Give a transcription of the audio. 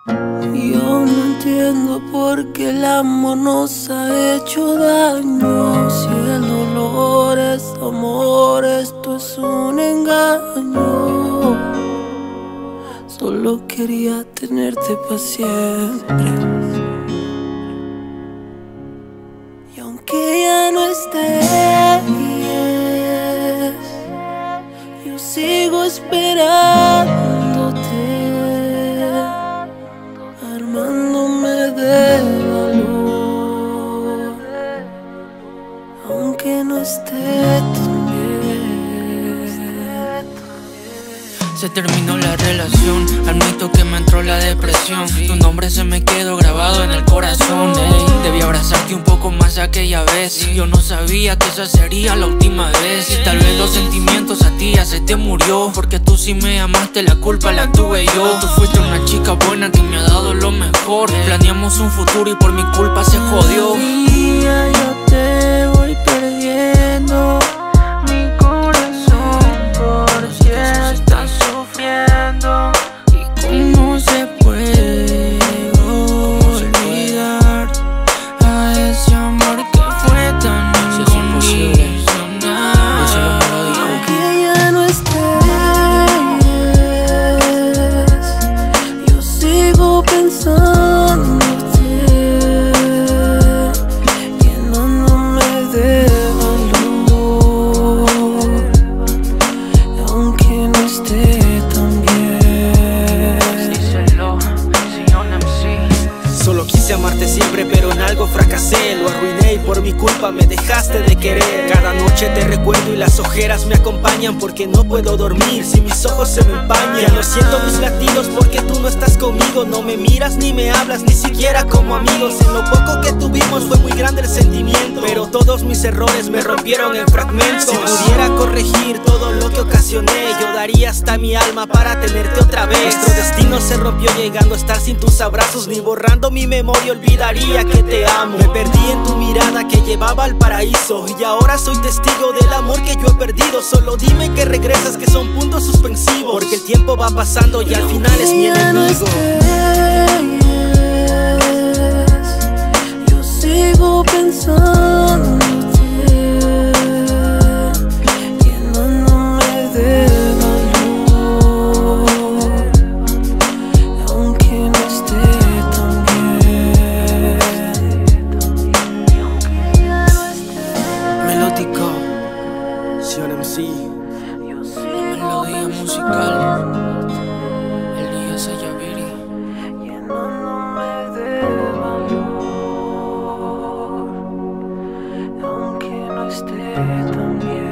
Yo no entiendo por qué el amor nos ha hecho daño. Si el dolor es amor, esto es un engaño. Solo quería tenerte para siempre. Y aunque ya no estés, yo sigo esperándote, armándome de valor, aunque no esté tan bien. Se terminó la relación, admito que me entró la depresión. Tu nombre se me quedó grabado en el corazón, ey. Debí abrazarte un poco más aquella vez. Yo no sabía que esa sería la última vez. Y tal vez los sentimientos a ti ya se te murió, porque tú sí me amaste, la culpa la tuve yo. Tú fuiste una chica buena que me ha dado lo mejor. Planeamos un futuro y por mi culpa se jodió. Día yo te voy perdiendo mi corazón, por si estás sufriendo. ¿Y cómo se puede olvidar a ese amor que fue tan incondicional? Aunque ya no estés, yo sigo pensándote, llenándome de valor, aunque no esté tan bien. Díselo, señor MC. Solo quise amarte siempre, pero en algo fracasé. Lo arruiné y por mi culpa me dejaste de querer. Cada noche te recuerdo y las ojeras me acompañan, porque no puedo dormir si mis ojos se me empañan. Ya no siento mis latidos porque tú no estás conmigo. No me miras ni me hablas, ni siquiera como amigos. En lo poco que tuvimos fue muy grande el sentimiento, pero todos mis errores me rompieron en fragmentos. Si pudiera corregir todo lo que ocasioné, yo daría hasta mi alma para tenerte otra vez. Nuestro destino se rompió llegando a estar sin tus abrazos. Ni borrando mi memoria olvidaría que te amo. Me perdí en tu mirada que llevaba al paraíso, y ahora soy testigo del amor que yo he perdido. Solo dime que regresas, que son puntos suspensivos, porque el tiempo va pasando y al final es mi enemigo. Yo sigo pensándote, llenándome de valor, aunque no esté tan bien. Melódico, Sion MC. Melodía musical, Elías Ayaviri. Llenándome de valor, aunque no esté tan bien.